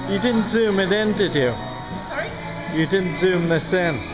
You didn't zoom it in, did you? Sorry? You didn't zoom this in.